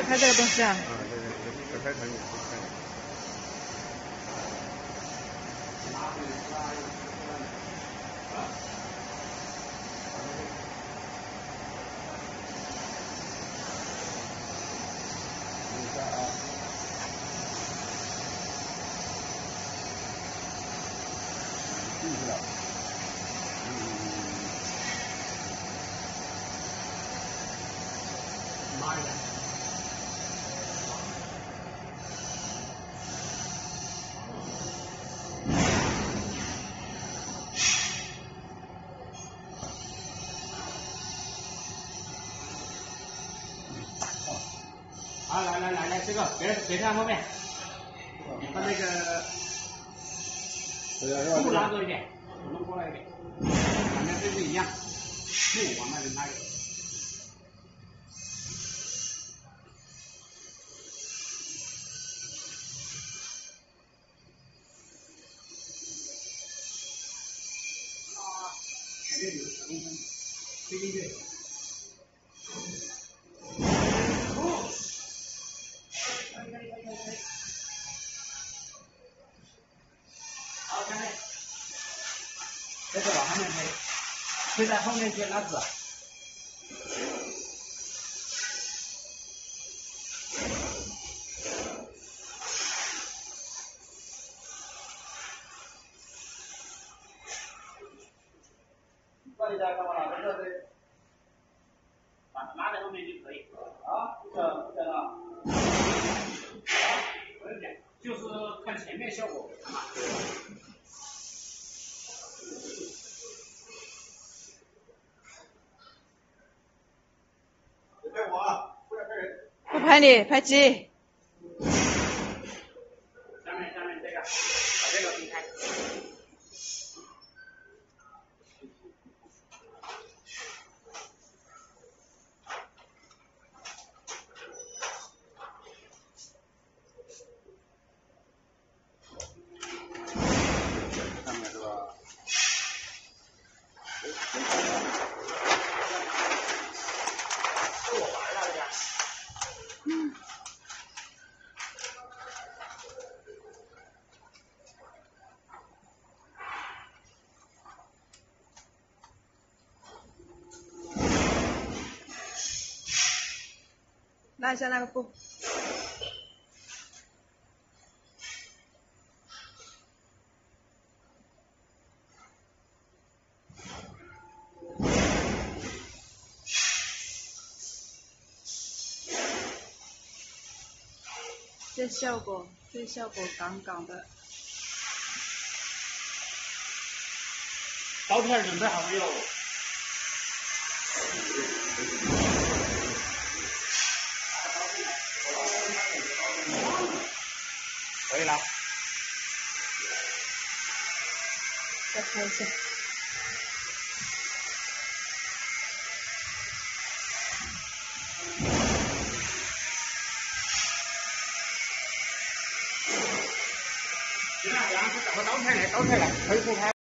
在拍这个东西啊？ 啊，对，在拍成也是看。进去了。 妈呀！好，来，这个别看后面，把那个布拉过一点，弄过来一点，两边对是一样，木往那里拉一点。前面有10公分，推进去。好，下面，这个往后面推在后面去拉子。放一下干嘛了？在这里，拉在后面就可以。啊，不整了。啊，不用剪，就是看前面效果嘛。别拍我啊！不要拍人。 不拍你，拍鸡。 下面这个，把这个分开。 上面是吧？ 是我玩了这个。 拉一下那个布。这效果杠杠的。 刀片准备好没有？可以了。 再拍一下。 行了，然后找个刀片来，可以不拍。